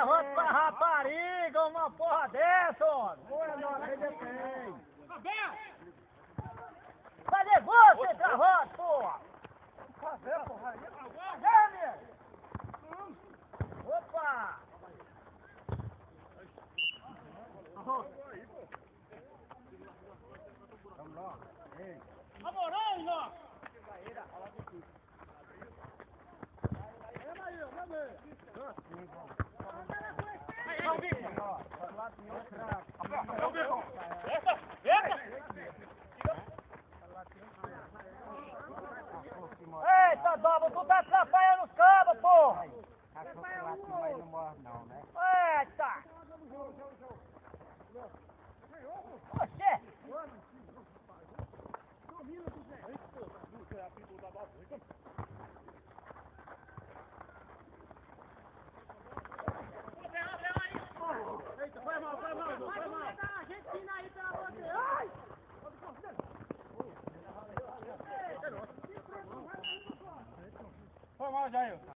Travando pra rapariga, uma porra dessa, homem! Cadê você, travando, porra? Cadê, porra? Cadê, meu? Opa! Vamos lá. Ei. Amorão, ó! Eita, Dobra, tu tá atrapalhando os cabos, porra! Mas não morre não, né? Eita! Oxê! Eita, foi mal! A gente tira aí, pelo amor de Deus! Ai! Foi mal, Jair.